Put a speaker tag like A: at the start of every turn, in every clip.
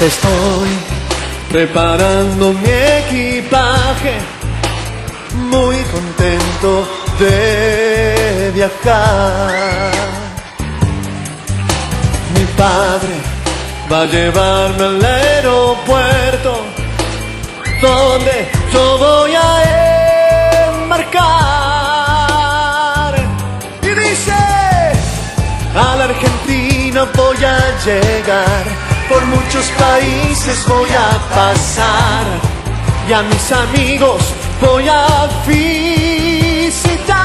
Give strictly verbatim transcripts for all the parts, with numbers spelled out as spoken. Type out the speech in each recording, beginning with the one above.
A: Estoy preparando mi equipaje, muy contento de viajar. Mi padre va a llevarme al aeropuerto, donde yo voy a embarcar. Y dice: a la Argentina voy a llegar, por muchos países voy a pasar, y a mis amigos voy a visitar.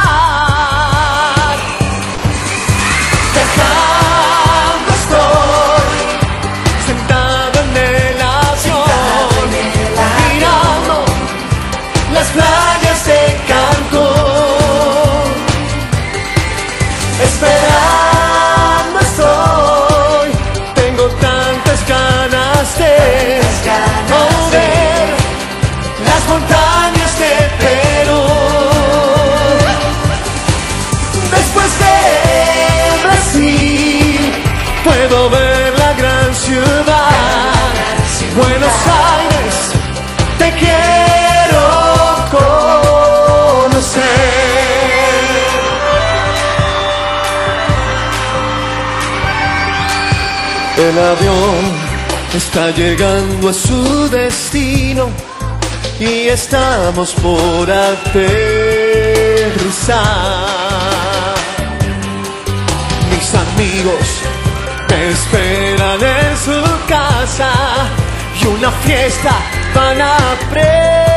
A: Viajando estoy, sentado en el avión, mirando las playas de Cancún, esperando estoy. Tengo tantas ganas de ver las montañas de Perú. Después de Brasil puedo ver la gran ciudad, Buenos Aires. Te quiero conocer. El avión está llegando a su destino y estamos por aterrizar. Mis amigos me esperan en su casa y una fiesta van a preparar.